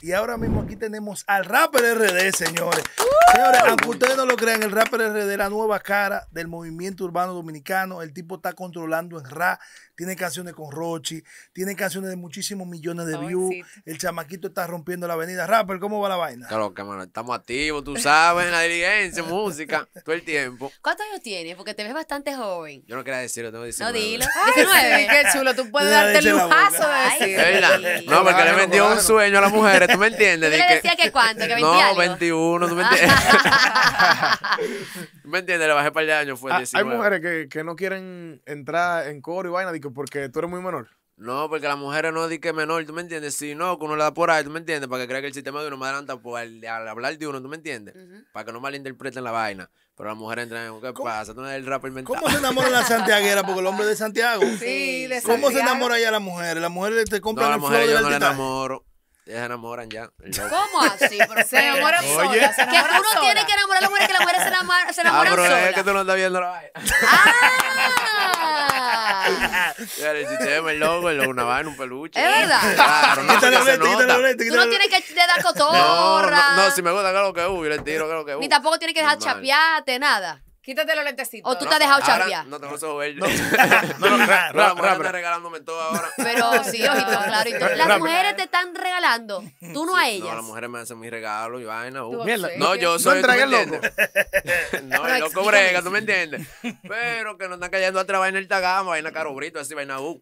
Y ahora mismo aquí tenemos al Rapper RD, señores. Señores, aunque ustedes no lo crean, el Rapper RD es la nueva cara del movimiento urbano dominicano. El tipo está controlando en rap. Tiene canciones con Rochi, tiene canciones de muchísimos millones de views. El chamaquito está rompiendo la avenida. Rapper, ¿cómo va la vaina? Claro que, mano, estamos activos, tú sabes, en la diligencia, música, todo el tiempo. ¿Cuántos años tienes? Porque te ves bastante joven. Yo no quería decirlo, tengo 19. No, dilo. Ay, 19. qué chulo, tú puedes darte el lujazo de Ay, decir. ¿Verdad? No, porque le vendió un sueño a las mujeres, ¿tú me entiendes? ¿Tú le decías que cuánto? ¿Que 20 no, algo? 21, ¿tú me entiendes? ¿Tú me entiendes? Le bajé para el año, fue 19. Hay mujeres que no quieren entrar en coro y vaina porque tú eres muy menor. No, porque las mujeres no di que menor, ¿tú me entiendes? Si no, que uno le da por ahí, ¿tú me entiendes? Para que crea que el sistema de uno me adelanta por al hablar de uno, ¿tú me entiendes? Para que no malinterpreten la vaina. Pero las mujeres entran, ¿qué pasa? Tú no eres el rapper inventado. ¿Cómo se enamora la santiaguera? Porque el hombre es de Santiago. Sí, de ¿Cómo Santiago. se enamora ya las mujeres? Las mujeres te compran No, las el flow mujeres del yo no le altitaje. enamoro. Ellas se enamoran ya. ¿Cómo así? Pero Se enamoran Oye. solas, se que enamoran uno tiene que enamorar a las mujeres, que las mujeres se enamoran pero solas. es que tú no estás viendo la vaina. ¡Ah! El sistema, el logo, una vaina, un peluche. ¿Es verdad? Claro, no, Quítale porque se los lentes, quítale nota. los lentes, Tú quítale no los tienes que dar No, cotorra. no, si me gusta, claro que yo le tiro, claro que Ni tampoco tienes que dejar Normal. chapearte, nada. Quítate los lentecitos. O tú te has dejado Ahora, chapear. No tengo esos verdes. No, La mujer está regalándome todo ahora. Pero sí, ojito, claro. Y todo. Las mujeres te están regalando. Tú no a No, ellas. las mujeres me hacen mis regalos y vaina. Tú Mierda. obsequias. No, yo No soy. entregues ¿tú me loco. entiendes? No, el loco brega, ¿tú me entiendes? Pero que no están cayendo otra vaina el tagama, vaina caro brito, así, vaina U.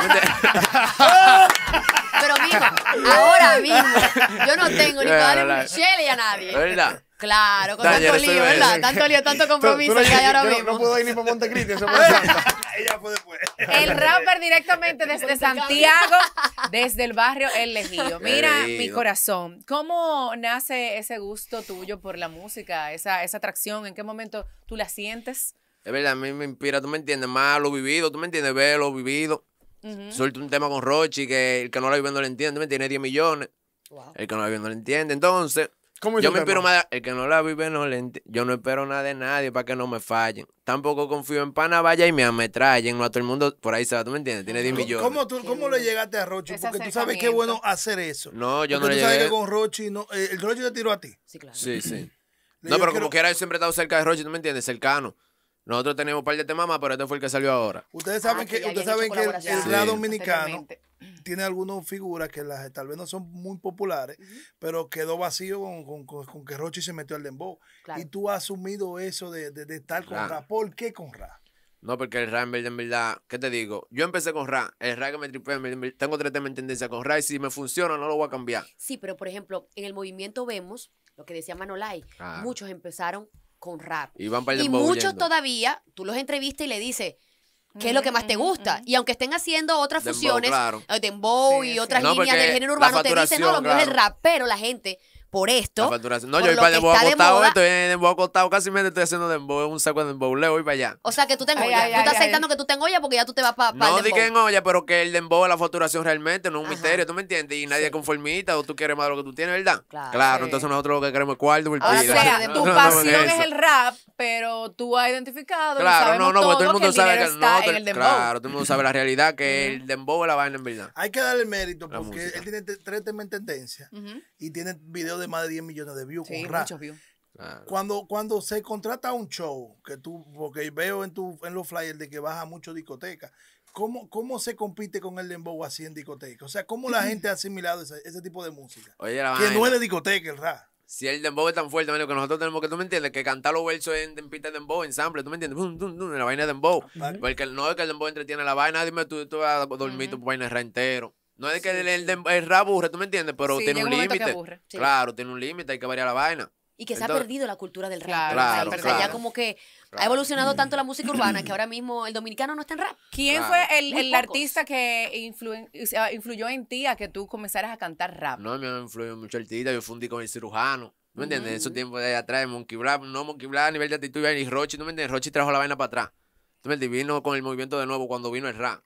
Pero mijo, ahora mismo, yo no tengo ni para darle un Claro, Michelle y a nadie. ¿Verdad? Claro, con Dale, tanto yo soy lío, ¿verdad? ese. Tanto lío, tanto compromiso Tú no- que hay ahora yo mismo. no puedo ir ni para Montecristi, eso me encanta. Ella fue después. El rapper directamente desde Santiago, desde el barrio El Ejido. Mira, Elegido. mi corazón, ¿cómo nace ese gusto tuyo por la música, esa atracción? ¿En qué momento tú la sientes? Es verdad, a mí me inspira, ¿tú me entiendes? Más lo vivido, ¿tú me entiendes? Ver lo vivido. Suelto un tema con Rochi que el que no lo vive no lo entiende, ¿tú me entiendes? 10 millones. Wow. El que no la vive no lo entiende. Entonces, ¿Cómo hizo yo el me inspiro tema? más. El que no la vive no le entiende. Yo no espero nada de nadie para que no me fallen. Tampoco confío en pana vaya y me ametrallen. No a todo el mundo por ahí se va, ¿tú me entiendes? Tiene 10 millones. ¿Cómo le llegaste a Rochi? Ese Porque tú sabes que es bueno hacer eso. No, yo Porque no le tú sabes llegué. que con Rochi, no, el Rochi te tiró a ti. Sí, claro. Sí, sí. Le No, digo, pero quiero- como quiera, yo siempre he estado cerca de Rochi, ¿tú me entiendes? Cercano. Nosotros teníamos un par de temas más, pero este fue el que salió ahora. Ustedes saben que que, ya ustedes habían saben hecho que el colaboración. rap Sí. dominicano Anteriormente. tiene algunas figuras que tal vez no son muy populares, pero quedó vacío con que Rochi se metió al dembow. Claro. Y tú has asumido eso de estar con Claro. rap. ¿Por qué con rap? No, porque el rap en verdad, ¿qué te digo? Yo empecé con rap, el rap que me tripé, tengo 3 temas en tendencia con rap y si me funciona no lo voy a cambiar. Sí, pero por ejemplo, en el movimiento vemos lo que decía Manolay. Claro. Muchos empezaron con rap. Y van para el Y dembow muchos huyendo. todavía, tú los entrevistas y le dices, ¿qué es lo que más te gusta? Y aunque estén haciendo otras Dembow, fusiones, claro. Dembow Sí, y sí. otras No, líneas porque del género la urbano, te dicen, no, lo mío es el facturación, rap, pero la gente, por esto, La facturación. No, por yo voy lo para que dembow está de acostado, moda, estoy en dembow acostado, casi me estoy haciendo dembow, un saco de dembow, le voy para allá. o sea, que tú te Ay, engollas. ay, Tú estás ay, aceptando ay. que tú te engollas porque ya tú te vas para No el di que dembow. en olla, pero que el dembow es la facturación realmente, no es un Ajá. misterio, ¿tú me entiendes? Y nadie es conformista o tú quieres más de lo que tú tienes, ¿verdad? Claro. Sí. Entonces nosotros lo que queremos es cuarto. O Ahora pila. sí, sea, no, tu no, pasión eso. es el rap, pero tú has identificado y Claro, sabemos no, porque todo el mundo que sabe dinero que está no, en el dembow. claro, todo el mundo sabe la realidad que el dembow es la vaina en verdad. Hay que darle mérito La porque música. él tiene 3 temas en tendencia y tiene videos de más de 10 millones de views Sí, con rap. muchos views. Claro. Cuando se contrata un show, que tú, porque veo en los flyers de que baja mucho discoteca, ¿cómo se compite con el dembow así en discoteca? O sea, ¿cómo la gente ha asimilado ese tipo de música? Oye, la Que vaina. no es de discoteca el rap. Si el dembow es tan fuerte, amigo, que nosotros tenemos que, tú me entiendes, que cantar los versos en pista de dembow, en sample, tú me entiendes, en la vaina de dembow. Porque no es que el dembow entretiene la vaina, dime tú vas a dormir tu vaina de rap entero. No es que el rap aburre, tú me entiendes, pero Sí, tiene llega un un momento que límite. aburre. Sí. Claro, tiene un límite, hay que variar la vaina. Y que se ha Entonces- perdido la cultura del rap. Claro, en el claro, país. O sea, ya claro. como que ha Claro. evolucionado tanto la música urbana que ahora mismo el dominicano no está en rap. ¿Quién Claro. fue Muy el pocos. artista que influyó en ti a que tú comenzaras a cantar rap? No, me han influido mucho artista, yo fundí con el cirujano. ¿Tú me entiendes? En esos tiempos de atrás, Monkey Black, no Monkey Black a nivel de actitud y Rochi, ¿tú me entiendes? Rochi trajo la vaina para atrás. ¿Tú me entiendes? Vino con el movimiento de nuevo cuando vino el rap.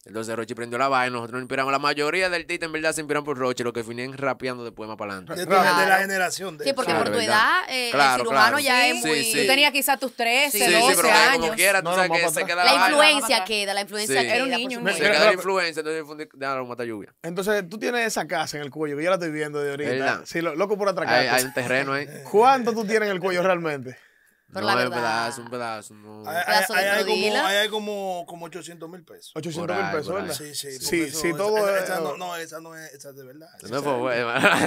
Entonces Rochi prendió la vaina, nosotros nos inspiramos. La mayoría del artistas en verdad se inspiran por Rochi, los que vienen rapeando después más para adelante. De Claro. la generación de Sí, porque Claro, por tu ¿verdad? edad, Claro, el cirujano claro. ya Sí, es muy... sí. Tú tenías quizás tus 13, Sí, 12 pero años. como quiera, tú No, sabes no, que más se para queda La la vaina. influencia queda, la influencia Sí. queda. Era un por niño, un supuesto. Se Mira, queda la pero- influencia, entonces déjalo mata lluvia. Entonces, tú tienes esa casa en el cuello, que yo la estoy viendo de ahorita. ¿Verdad? Sí, loco por atracarte. Hay un terreno ahí. ¿Cuánto tú tienes en el cuello realmente? Pero No, la es un verdad- pedazo, un pedazo. No. pedazo de rodilla. Hay como 800,000 pesos. 800.000 ahí, pesos, por ahí. ¿verdad? Sí, sí. porque Sí, eso- sí, todo es- esa no, esa es de verdad. No fue bueno.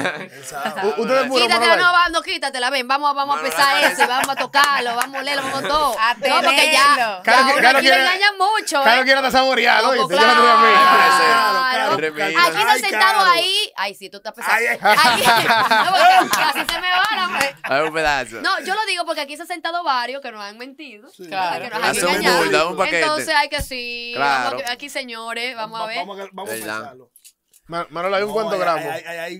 Ustedes muros, Quítatela, no, quítatela, ven, vamos a pesar eso, y vamos a tocarlo, vamos a olerlo, vamos a todo. A No, porque tenerlo. ya, Claro que- ahora claro aquí le que- engañan mucho, Claro, ¿eh? quiero hasta saboreado, Loco, ¿viste? Yo no te voy a mí. claro. Remila. Aquí no Ay, sentado Caro. ahí. Ay, sí, tú estás pesado. Ay, ay. Aquí- no, porque así se me va la mujer. Hay un pedazo. No, yo lo digo porque aquí se han sentado varios que nos han mentido. Claro. Que nos han Hace un engañado. bulto, un paquete. Entonces hay que sí. Claro. Aquí, señores, vamos a ver. Vamos a ¿Verdad? pensarlo. Manolo, hay un No, cuánto gramo. Hay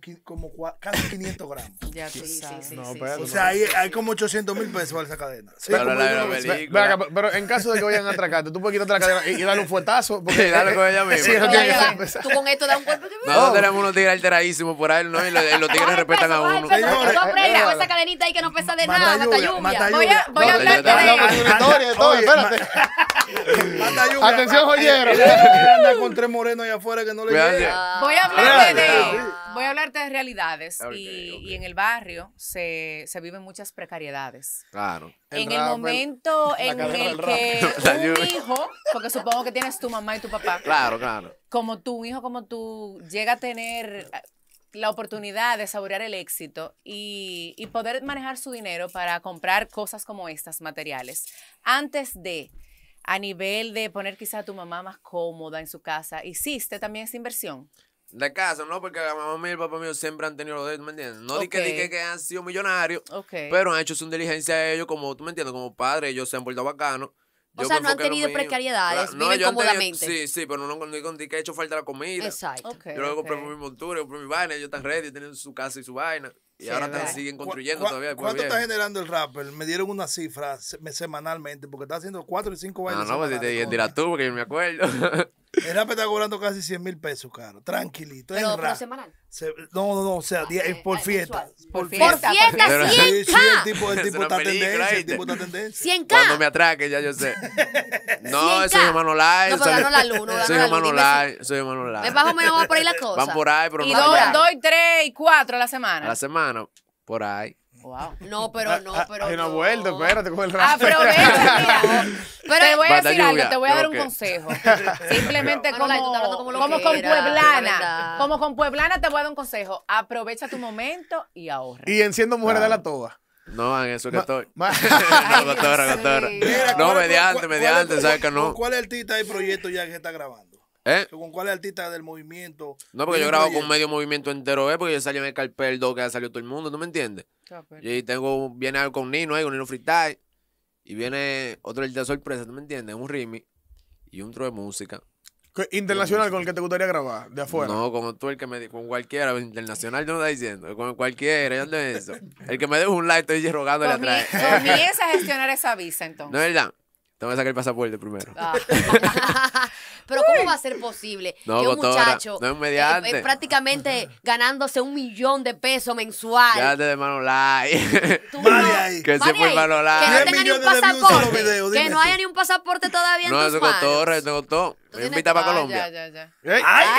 casi 500 gramos. Ya tú Sí, sabes. sí, No, sí, espérate, O sea, hay como 800,000 pesos para esa cadena. Sí, Pero como la yo no ve- sé. película. Pero en caso de que vayan a atracarte, tú puedes quitarte la cadena y darle un fuetazo. Porque Dale con ella misma. Sí, eso Oye, tiene que va, ser pesado. tú con esto das un cuerpo que Nosotros tenemos unos tigres alteradísimos por ahí, ¿no? Y los tigres respetan a uno. Señores, Tú aprendes con esa cadenita ahí que no pesa de nada, mata lluvia. mata Voy a No, hablarte yo- No, pero es de... una historia de todo, Oye, espérate. Mata lluvia. Atención, joyero. Él anda con 3 morenos allá afuera que no le Cuídate. llega. Voy a hablarte Real, voy a hablarte de realidades Ok, y, ok. y en el barrio se viven muchas precariedades. Claro. En el rapper, momento en cadena el del que La un lluvia. hijo, porque supongo que tienes tu mamá y tu papá, Claro, claro. como tú, un hijo como tú, llega a tener la oportunidad de saborear el éxito y poder manejar su dinero para comprar cosas como estas, materiales, antes de, a nivel de poner quizá a tu mamá más cómoda en su casa, ¿hiciste también esa inversión? De casa, ¿no? Porque la mamá mía y el papá mío siempre han tenido lo de ellos, ¿me entiendes? No di que han sido millonarios, Ok. pero han hecho su diligencia ellos como, ¿tú me entiendes? Como padres, ellos se han vuelto bacanos. O Yo sea, me no han enfoqué en lo tenido mío. precariedades, Claro, viven yo han tenido- cómodamente. Sí, pero no digo que ha hecho falta la comida. Exacto. Ok, Yo luego compré ok. mi montura, compré mi vaina, ellos están ready, tienen su casa y su vaina. Y Sí, ahora es verdad. siguen construyendo ¿Cu- todavía. después ¿Cuánto está viejo. generando el rapper? Me dieron una cifra semanalmente porque está haciendo 4 y 5 No, vainas. no, pues si te semanales. dirás tú, porque yo me acuerdo. El rapper está cobrando casi 100,000 pesos, caro. Tranquilito. Pero en por rap. semanal. No, o sea, por fiesta. mensual. Por Por fiesta, fiesta, Pero- Sí, 100K. sí, el tipo Es una está película, tendencia. El ¿viste? tipo está tendencia. 100K. Cuando me atraque, ya yo sé. No, 100K. eso es Hermano Live. No, pero ganó la luz, no ganó Soy la Hermano luz, dime Live, soy Hermano Live. Más o menos va por ahí la cosa. Van por ahí, pero Y no Ahora. doy 3 y 4 a la a semana. la semana, por ahí. Wow. No, pero Hay una no. vuelta, espérate con el rap. Aprovecha, mira. Pero Te voy a Bata decir algo, lluvia, te voy a dar un ¿qué? consejo. Simplemente Bueno, Lai, tú estás hablando como como con loquera, de Pueblana. verdad. Como con Pueblana te voy a dar un consejo. Aprovecha tu momento y ahorra. Y enciendo mujeres de la toa. No, en eso que estoy. Ma- No, cotorra, Dios cotorra. mío. Mira, No, ¿cuál- mediante, cuál- mediante, cuál- ¿sabes que ¿Con no? cuál artista hay proyecto ya que está grabando? ¿Eh? ¿Con cuál artista del movimiento? No, porque yo tiene grabo proyecto? con medio movimiento entero, porque yo salí en el Carpel 2, que ya salió todo el mundo, ¿tú me entiendes? Y viene algo con Nino ahí, con Nino Freestyle. Y viene otro de sorpresa, ¿tú me entiendes? Un remix y un tro de música. Internacional con el que te gustaría grabar, de afuera. No, como tú, el que me dijo, con cualquiera, internacional, yo no está diciendo, con cualquiera, yo no eso. El que me deje un like, estoy rogándole atrás. Comienza a gestionar esa visa entonces. No es verdad. Te voy a sacar el pasaporte primero. Ah. Pero ¿cómo va a ser posible No, que un cotorra, muchacho no es mediante. prácticamente ganándose $1,000,000 mensual? Quédate de mano like. Tú Vale ahí. Que se vale fue ahí, mano like. que no 10 tenga ni un millones de views en los pasaporte, videos, que dime no tú. haya ni un pasaporte todavía en No, tus eso manos. costó, eso costó. Tú Me tienes- invita para Ah, Colombia. ya. Ey,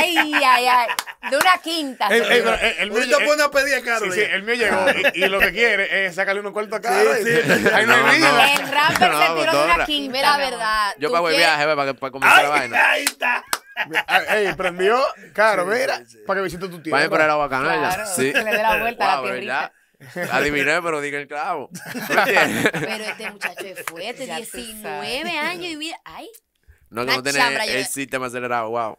Ay. De una quinta. ey, seguro. pero el mío Ahorita lle- pone a pedir a Carlos. Sí, el mío llegó y lo que quiere es sacarle unos cuartos a cada. Sí, sí. Ahí no hay No, vida. no. El rapper No, se tiró de cotorra. una quinta. Dime la mi amor. verdad. Yo tú pago el quieres- viaje, para comenzar la vaina. Ahí está. Ey, prendió, claro, Sí, mira, sí, sí. para que visite tu tierra. Vayan por la bacana, Claro, ¿verdad? Sí. que le dé la vuelta a la Wow, tierrita. ¿verdad? Adiviné, pero dije el clavo. ¿Tú entiendes? Pero este muchacho es fuerte, Ya tú 19 años y mira, ay. No, que Una no tiene chambra, yo- el sistema acelerado, wow.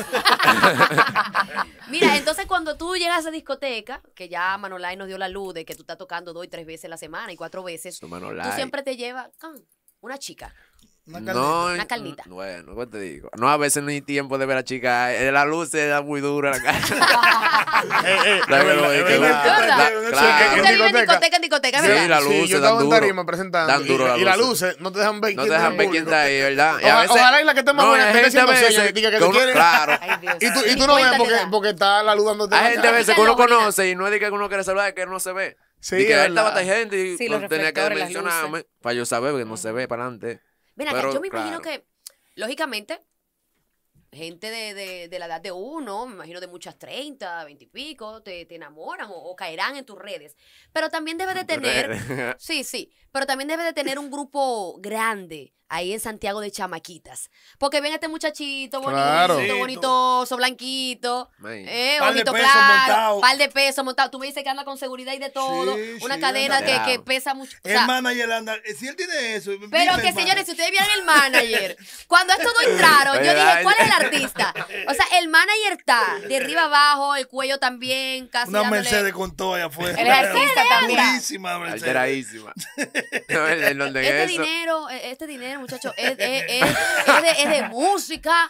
Mira, entonces cuando tú llegas a esa discoteca, que ya Manolay nos dio la luz de que tú estás tocando 2 y 3 veces a la semana y 4 veces, Su mano tú like. siempre te llevas una chica. Una carnita. No, Una carnita. Bueno, ¿qué te digo? No, a veces no hay tiempo de ver a chica. La luz se da muy dura la cara. Usted vive en discoteca en discoteca, Sí, ¿verdad? la luz Sí, se yo dan estaba en duro. tarima presentando. Dan duro la y las luz. luces no te dejan ver No te dejan ver quién está ahí, ¿verdad? Y a veces- Ojalá y la que esté más no, buena hay te esté gente a haciendo veces señas, diga que que te uno- quiere. Claro. Ay, Dios. Y tú no ves Cuéntale, porque está la luz dándote. Hay gente a veces que Fíjalo, uno Juanita. conoce y no es de que uno quiere saludar, es que no se ve. Sí, y que ahí verdad. estaba esta gente y Sí, los no tenía que reflectores, las mencionarme para yo saber que no se ve para adelante. Ven acá, Pero, yo me imagino claro. que, lógicamente, gente de la edad de uno, me imagino de muchas 30, 20 y pico, te enamoran o caerán en tus redes. Pero también debe de tener, sí, pero también debe de tener un grupo grande ahí en Santiago de chamaquitas. Porque ven a este muchachito bonito, Claro. bonitoso, blanquito, Man. Par de bonito pesos claro, montado. par de pesos montado. Tú me dices que anda con seguridad y de todo, Sí, una sí, cadena anda que claro. pesa mucho. O El sea, manager anda. Si él tiene eso. pero dime, que hermano. señores, si ustedes vieron el manager, cuando estos dos entraron, yo Oye, dije, dale. ¿cuál es el artista? O sea, el manager está de arriba abajo, el cuello también, casi Una dándole... Mercedes con todo allá afuera. Él es artista también. Durísima Mercedes. Alteradísima. El orden Este dinero, muchachos, es de música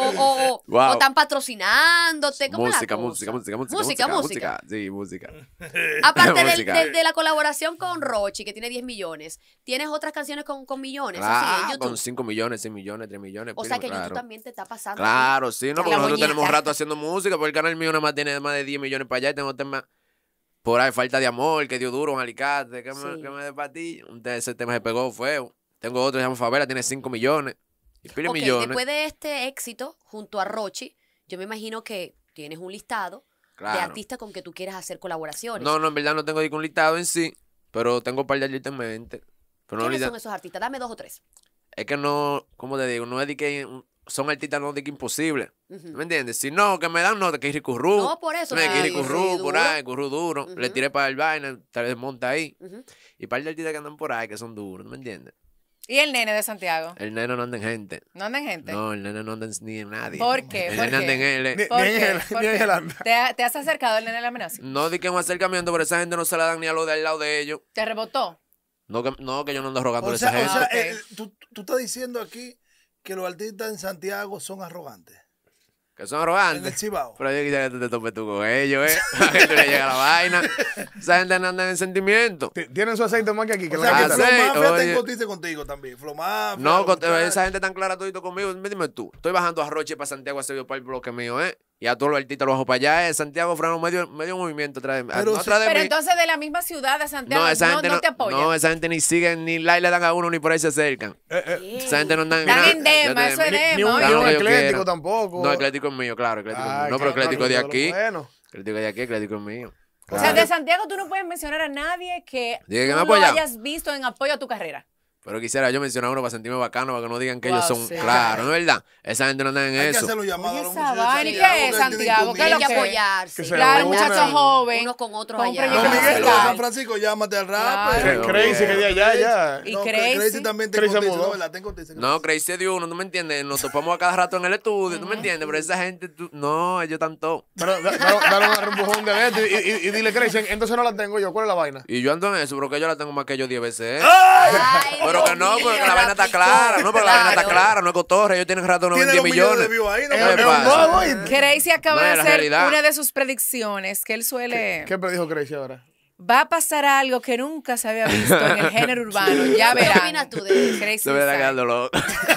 o Wow. están patrocinándote. ¿Cómo es la Música, cosa? música. Música. Sí, música. Aparte Música. de la colaboración con Rochi, que tiene 10 millones, ¿tienes otras canciones con millones? Así, en Claro, YouTube. con 5 millones, 6 millones, 3 millones. O sea que primo, YouTube claro. también te está pasando. Claro, sí, no, porque La nosotros tenemos moñita. rato haciendo música, porque el canal mío nada más tiene más de 10 millones para allá y tengo temas por ahí, falta de amor, que dio duro, un alicate, que Sí. me dé para ti. Ese tema se pegó feo. Tengo otro que se llama Favela, tiene 5 millones. Y pile Ok, millones. después de este éxito, junto a Rochi, yo me imagino que tienes un listado de Claro. artistas con que tú quieras hacer colaboraciones. No, en verdad no tengo un listado en sí, pero tengo un par de artistas en mente. Pero no ¿Quiénes lista- son esos artistas? Dame 2 o 3. Es que no, ¿cómo te digo? No es de que son artistas no de que imposible. Ujú. ¿Me entiendes? Si no, que me dan no, de que Curru. No, por eso. No, de que sí, Curru, sí, por duro. ahí, Curru duro. Le Ujú. tiré para el vaina, tal vez monta ahí. Ujú. Y par de artistas que andan por ahí que son duros, ¿me entiendes? ¿Y el nene de Santiago? El nene no anda en gente. ¿No andan gente? No, el nene no anda ni en nadie. ¿Por qué? El ¿Por nene anda en qué? él. Ni ¿Por en qué? el- ¿Por ni en qué? el anda. ¿Te has acercado al nene de la amenaza? No di que un acercamiento, pero esa gente no se la dan ni a los de al lado de ellos. ¿Te rebotó? No, que yo no ando rogando a O esa sea, gente. Ok. tú estás diciendo aquí que los artistas en Santiago son arrogantes. Que son En arrogantes. el Cibao. Pero yo quisiera que tú te topes tú con ellos, Para que tú le llegue la vaina. Esa gente no anda en sentimiento. Tienen su aceite más que aquí. Que O la sea, que Ah, quita. sí, Flow Mafia oye. te encontiste contigo también. Flow Mafia. No, los muchachos. esa gente tan clara todito conmigo. Dime tú. Estoy bajando a Roche para Santiago a hacer para el bloque mío, Y a todos los artistas los bajo para allá, Santiago freno medio movimiento otra vez. Pero No otra de Pero mí. entonces de la misma ciudad de Santiago No, esa gente no te apoya. No, esa gente ni siguen, ni like le dan a uno, ni por ahí se acercan. Esa gente no andan Dan nada. en dema, Yo te- eso es ni- dema, Ni un, oye. Claro ni un que yo ecléctico quiera. tampoco. No, eclético es mío, claro, eclético es mío. Ay, No, pero claro, eclético de eso lo aquí. bueno. Eclético de aquí, eclético es mío. O sea, de Santiago tú no puedes mencionar a nadie que Diga que tú me lo apoya. hayas visto en apoyo a tu carrera. Pero quisiera yo mencionar a uno para sentirme bacano, para que no digan que Wow, ellos son. sí. Claro, ¿no es verdad? Esa gente no anda en Hay que eso. hacer los llamados Oye, a los esa muchachos de vaina, ¿y qué es que Santiago? ¿Qué es Hay lo que que- apoyarse. que se Claro, reúnan. muchachos jóvenes. Unos con otros con allá. proyectos Don Miguel, musicales. San Francisco, llámate al rap. Claro. Crazy que de allá, ya. Y No, Crazy. también te Crazy se cotiza, mudó. ¿no? ¿Verdad? Te cotiza. No, Crazy dio uno, ¿tú me entiendes? Nos topamos a cada rato en el estudio, ¿tú me entiendes? Pero esa gente, no, ellos tanto. Pero dale un empujón de esto y dile, Crazy, entonces no la tengo yo. ¿Cuál es la vaina? Y yo ando en eso, pero que yo la tengo más que yo 10 veces, Ay, Pero que Dios no, mío, porque la vaina está picó. clara, no, porque la vaina está Claro. clara, no es cotorra, ellos tienen rato Tiene 90 los millones millones. de views ahí, ¿no? ¿Qué Es un pasa? bobo, ¿oíste? Crazy acaba No, de es la hacer realidad. una de sus predicciones que él suele... ¿Qué predijo Crazy ahora? Va a pasar algo que nunca se había visto en el género urbano. Ya ¿Qué verán. opinas tú de eso? Crazy Se me está Design. quedando loco.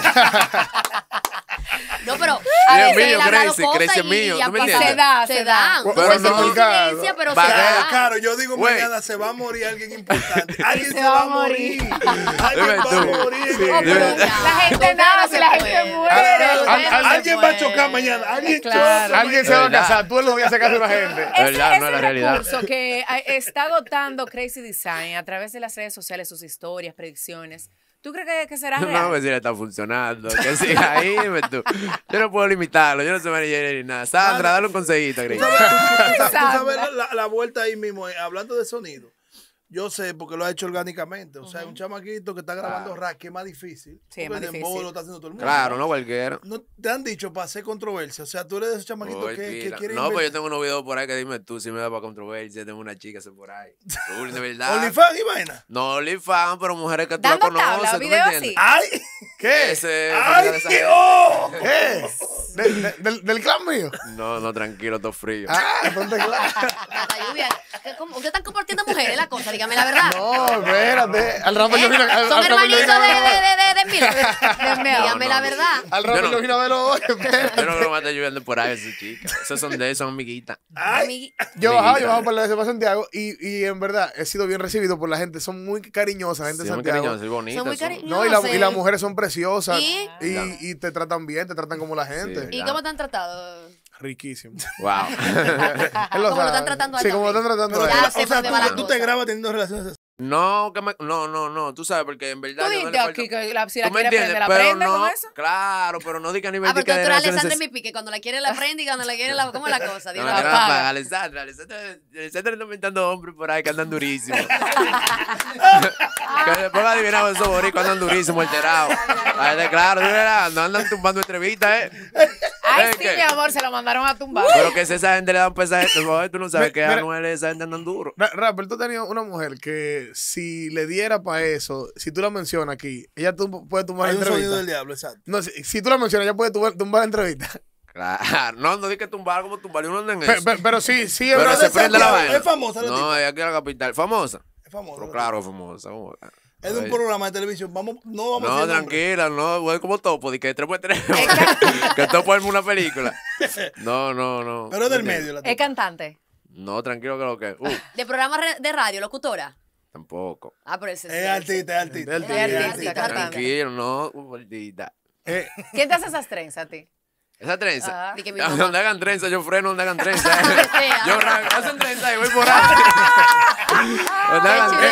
No, pero Y a es veces mío, él ha dado Crazy, cosas Crazy es y mío, han ¿tú me pasado. entiendes? Se da. Puede Pero ser no, coincidencia, pero se va a da. ver, Claro, yo digo Güey. mañana se va a morir alguien importante. Alguien se se va va a a morir. morir. Alguien Dime va a tú. morir. Oh, pero Dime. la gente nace, la gente muere. Alguien va a chocar mañana. Alguien Claro. choca. Alguien se va a ¿Verdad? casar. Tú lo voy a hacer caso a la gente. Ese, verdad, no es la ese realidad. recurso que está agotando Crazy Design a través de las redes sociales, sus historias, predicciones, ¿tú crees que será real? No, pues si le está funcionando. Que siga ahí, dime tú. Yo no puedo limitarlo, yo no soy manager ni nada. Sandra, dale un consejito, Tú Crazy. sabes, tú sabes Sandra. la vuelta ahí mismo, hablando de sonido. Yo sé porque lo ha hecho orgánicamente. O sea, un chamaquito que está grabando rap, que es más difícil. Sí, es Porque más el dembow difícil. lo está haciendo todo el mundo. Claro, no cualquiera. No te han dicho para hacer controversia. O sea, tú eres de esos chamaquitos Uy, que pila. quieren. No, pues yo tengo unos videos por ahí que dime tú si me da para controversia. Tengo una chica por ahí. Tú, de verdad. OnlyFans y vaina. No OnlyFans, pero mujeres que tú la Dando conoces. tabla, ¿tú me video entiendes? así. ¡Ay! ¿Qué? Ese, ¡Ay, esa- oh! ¿Qué? ¿Del clan mío? No, no, tranquilo, todo frío. Ah, ponte claro. Tata Lluvia, ¿ustedes están compartiendo mujeres la cosa? Dígame la verdad. No, espérate. Al rapper yo vine Son al rapper yo hermanitos vine de Mil. Dígame no, la no. verdad. al rapper Yo no. yo vine a verlo hoy. Espérate. Yo no creo que me esté lloviendo por ahí, esas chicas. Esos son de esos amiguitas. Amigui- Yo bajaba para la de Santiago y en verdad he sido bien recibido por la gente. Son muy cariñosas, gente Sí, de muy Santiago. cariñosas y bonitas. Son muy son. cariñosas. No, No sé. y las mujeres son preciosas. ¿Y? Y te tratan bien, te tratan como la gente. Sí. ¿Y cómo te han tratado? Riquísimo. Wow. Él Como lo sabe. están tratando Sí, allá como lo están también. tratando Ya allá. sé O sea, dónde va la tú te cosa. grabas teniendo relaciones sexuales. No, tú sabes, porque en verdad. Tú yo no dijiste le aquí falta- que si la ¿Tú me quiere entiendes? prender, la Pero prende no, con eso. claro, pero no diga a nivel Ah, de porque que tú de eres relaciones Alessandra sexuales. mi pique. Cuando la quiere la prende y cuando la quiere la... ¿Cómo es la cosa? Dime No, la que no verdad. la paga, Alessandra está inventando hombres por ahí que andan durísimos. Que después adivinado esos boricuas andan durísimos, alterados. Claro, tú verás, no andan tumbando entrevistas, Ay, ¿Es sí, qué? mi amor, se lo mandaron a tumbar. Pero que si esa gente le da un pesaje, tú no sabes que Mira. Anuel esa gente andan duro. Rapper, tú tenías una mujer que si le diera para eso, si tú la mencionas aquí, ella puede tumbar Hay la un sonido del entrevista. diablo, exacto. No, si tú la mencionas, ella puede tumbar la entrevista. Claro, no di que tumbar como tumbar, uno anda en Pe- eso. pe- Pero sí, es Pero verdad. se prende la Santiago, vaina. es famosa la No, tipa. es aquí en la capital. ¿Famosa? Es famoso. Pero claro, es famosa. Es de un programa de televisión. No vamos a No, decir nombre. tranquila, no, voy como topo, de que 3x3. Que topo es una película. No. Pero es del ¿Me medio. entiendes? La Es tipa. cantante. No, tranquilo que lo que. De programa de radio, locutora. Tampoco. Ah, pero ese Es artista, es artista. Es artista, cantante. Tranquilo, no, gordita. ¿Quién te hace esas trenzas a ti? Esa trenza. Ajá. Di que mi Donde mamá. hagan trenza, yo freno donde hagan trenza. sea. Yo hacen trenza y voy por ahí. Donde hagan Qué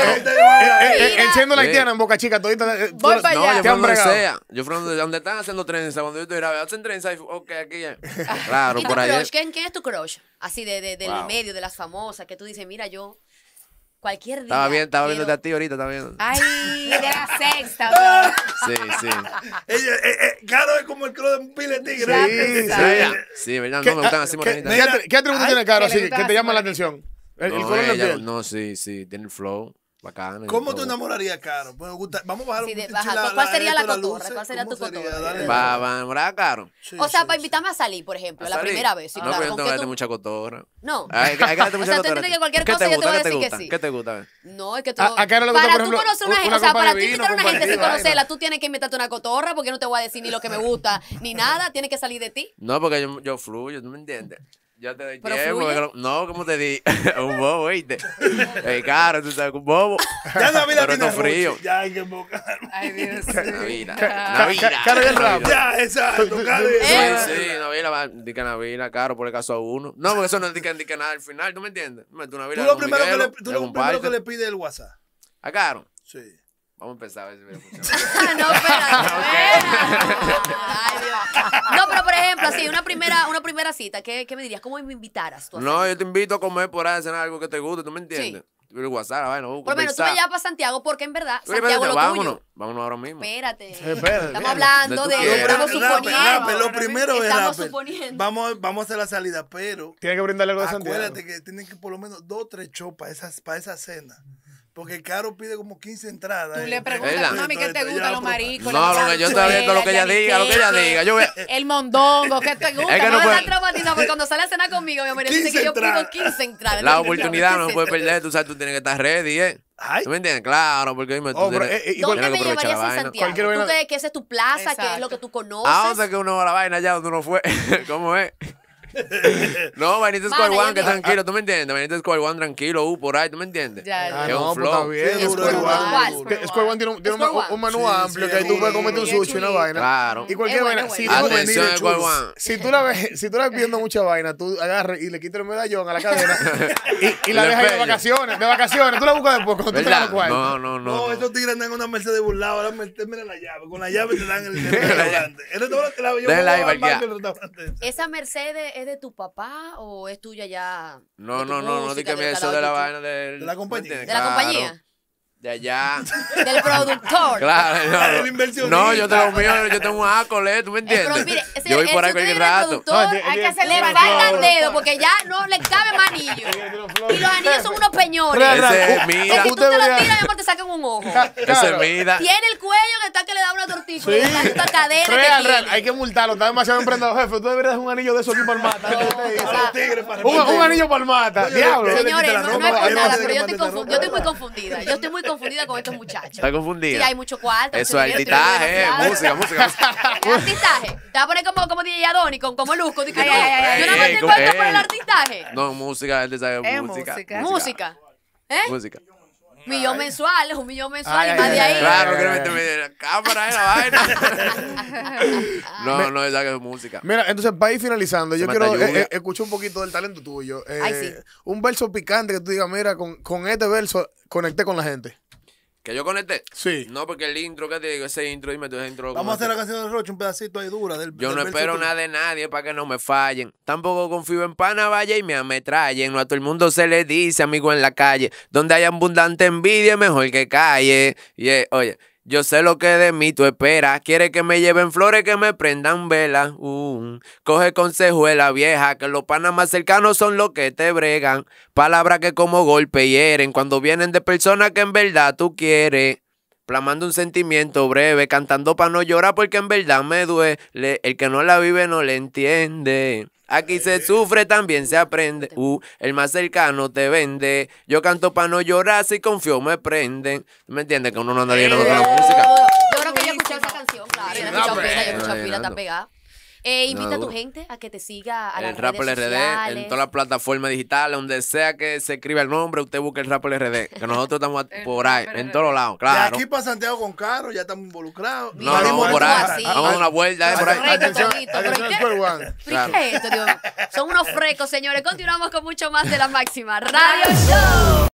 trenza. Enciendo la Sí. haitiana en Boca Chica, todita. Voy para No, allá. yo Te han freno donde bregado. sea. Yo freno donde están haciendo trenza. Cuando yo te dirá, hacen trenza y ok, aquí ya. Claro, ¿Y tu por ahí. crush? ¿Quién es tu crush? Así del Wow. medio, de las famosas, que tú dices, mira, yo cualquier día. Estaba quiero- viéndote a ti ahorita, estaba viendo. Ay, de la sexta, bro. Sí. Ella, Caro es como el club de un pile de tigre. Ya Sí, pensaba. Sí, ¿verdad? ¿Qué- No me gustan así ¿Qué morenitas. qué atributo Ay, tiene Caro que le así gusta que te así llama la morenito. atención? El No, color de ella- piel. no, sí, tiene el flow bacano. ¿Cómo tú enamorarías a Caro? Bueno, vamos a bajar Sí, un de- poquito baja. ¿Cuál sería la esto, cotorra? luces. ¿Cuál sería ¿Cómo tu sería? cotorra? Dale. Va a enamorar a Caro. Sí, O sea, sí, para sí. invitarme a salir, por ejemplo, ¿A la salir? primera vez. Sí, No, claro. pero yo ¿Con tengo qué que darte tú- mucha cotorra. No. Hay que darte O mucha sea, tú cotorra. entiendes que cualquier ¿Qué cosa te yo te voy a gusta? decir ¿Qué que te sí. gusta? ¿Qué te gusta? No, es que tú. A Caro le gusta, Para por tú ejemplo, conocer una gente, una o sea, copa para de tú vino invitar a una gente sin compartida, conocerla, tú tienes que invitarte una cotorra porque yo no te voy a decir ni lo que me gusta, ni nada, tiene que salir de ti. No, porque yo fluyo, ¿tú me entiendes? Yo te doy ¿Pero tiempo. fluye? No, ¿cómo te di? Un bobo, ¿viste? Caro, tú sabes, un bobo. Ya Navidad Pero tiene no frío. roche. Ya hay que invocar. Ay, Dios. Navila. Caro y el rap. Ya, exacto. Caro y- Sí, Navila, di que Navila, Caro, por el caso a uno. No, porque eso no indica nada al final, ¿tú me entiendes? Tú Tú Navila lo con primero que Miguelo, le, tú le lo primero que compartes. le pide el WhatsApp. A Caro. Sí. Vamos a empezar a ver si me funciona. No, espérate. Ay, Dios. No, pero por ejemplo, así, una primera cita, ¿qué me dirías? ¿Cómo me invitaras tú? a No, salir? yo te invito a comer por ahí, a cenar algo que te guste, ¿tú me entiendes? El WhatsApp, vaina, Por lo menos tú me llevas para Santiago porque en verdad Santiago es lo vámonos, tuyo. vámonos ahora mismo. Espérate. Espérate. Estamos hablando De de. tú quieras. Estamos suponiendo. Rapper, lo primero es Estamos rapper. suponiendo. Vamos a hacer la salida, pero Tiene que brindarle algo de Santiago. acuérdate que tienen que por lo menos 2 o 3 shows para esa cena. Porque Caro pide como 15 entradas. Tú le preguntas, ¿Verdad? mami, ¿qué te Ya, gusta? Los pero- maricos. No, lo que yo estoy viendo, lo que ella diga, lo que ella diga. Yo voy a- El mondongo, ¿qué te gusta? Es que no No puede- está traumatizado porque cuando sale a cenar conmigo, mi amor, él dice 15 que yo pido entradas. 15 entradas. La No, oportunidad no 15 se puede entradas. perder, tú sabes, tú tienes que estar ready, Ay. ¿Tú me entiendes? Claro, porque dime, tú Oh, pero, tienes, y ¿Dónde tienes me que aprovechar llevarías la en vaina. Santiago? Cualquier ¿Tú vaina- crees que esa es tu plaza, que es Exacto. lo que tú ¿A conoces? dónde que uno va a la vaina allá donde uno fue? ¿Cómo es? No, Vainita Vale, Square One, yo que digo- tranquilo, ¿tú me entiendes? Vainita Square One, tranquilo, por ahí, ¿tú me entiendes? Ya, Ah, Que es no, un pues está flow. bien. Sí, Square Square One. One. Que Square One tiene Square One. un menú Sí, amplio sí, que ahí tú sí. puedes comerte un Bien sushi, una chulito. vaina. Claro. Y cualquier Es bueno, vaina. es Si bueno. tú- Atención, Juvenil, Square chulos. One. si tú la ves pidiendo mucha vaina, tú agarras y le quitas el medallón a la cadena y la Le dejas ahí de pella. vacaciones. Tú la buscas después cuando tú te ¿Verdad? das cuarto. No. No, esos tigres andan en una Mercedes burlada. Ahora mira la llave. Con la llave te dan el restaurante. El restaurante la yo Denle voy ahí, al banco parquear. del restaurante. Esa Mercedes es de tu papá o es tuya ya? No, de tu no, no, no, música, di que del eso calado de la que tú- vaina De la compañía. ¿De la compañía? De allá. Del productor. Claro, El inversionista. no, yo tengo mío, yo tengo un acole, ¿tú me entiendes? Mire, Yo voy por ahí cualquier rato. Productor, No, hay que hacerle le faltan dedos porque ya no le cabe más anillo. Y los anillos son unos peñones. Ese es Que Mida, si tú te lo tiras, mi amor, te sacan un ojo. ese es Mida. Tiene el cuello que está que le da una tortícula. Sí. Sí. Esta cadena que Real, tiene. hay que multarlo. Está demasiado emprendedor, jefe. Tú deberías dar un anillo de eso aquí para el mata. Los tigres para Un anillo para el mata. Oye, Diablo. oye, Señores, le no, quita no la es ropa, por ahí no nada, se pero le yo estoy, manda la yo estoy muy ropa. confundida. Yo estoy muy confundida con estos muchachos. Está confundida. Sí, hay mucho cuarto. Eso es artistaje, música, música. El artistaje. Te va a poner como DJ Adoni, como Luzco. Yo Ay, ay, ay, no me ay, tengo cuenta por el ey. artistaje. No, música, él te sabe Es música. música. Música. ¿Eh? Música. Millón mensual, es un millón mensual Ay, y más ay, de ahí. ay, Claro, que meterme la cámara en la vaina. No, esa que es música. Mira, entonces para ir finalizando, yo Se quiero mata lluvia. escuchar un poquito del talento tuyo. Ay, sí. Un verso picante que tú digas, mira, con este verso conecté con la gente. ¿Que yo conecté? Sí. No, porque el intro, ¿qué te digo? Ese intro, dime tú ese intro. Vamos a hacer la ¿cómo canción de Roche, un pedacito ahí dura. Yo del no verso espero tuyo. nada de nadie para que no me fallen. Tampoco confío en pana, vaya y me ametrallen. No a todo el mundo se le dice amigo en la calle. Donde hay abundante envidia, mejor que calle. Oye, yo sé lo que de mí tú esperas. Quiere que me lleven flores, que me prendan velas. Coge consejo de la vieja, que los panas más cercanos son los que te bregan. Palabras que como golpe hieren cuando vienen de personas que en verdad tú quieres. Plamando un sentimiento breve, cantando pa' no llorar porque en verdad me duele. El que no la vive no le entiende. Aquí se sufre, también se aprende. El más cercano te vende. Yo canto pa' no llorar, si confío me prenden. ¿Tú me entiendes? Que uno no anda viendo con la música. Yo creo que yo he escuchado esa canción, claro. Yo he escuchado pila, yo he escuchado pila, está pegada. Invita a tu duro. gente a que te siga a las El Rapper redes RD, sociales. en todas las plataformas digitales, donde sea que se escriba el nombre, usted busque el Rapper RD. Que nosotros estamos por ahí, en todos lados, De claro. aquí para Santiago con carro, ya estamos involucrados. No, Salimos por tú ahí. así. Vamos a dar una vuelta, por ahí. Correcto, Atención, Tonito, atención, ¿pero qué? Square One. Claro. ¿Qué es esto, Dios? Son unos frecos, señores. Continuamos con mucho más de La Máxima Radio Show.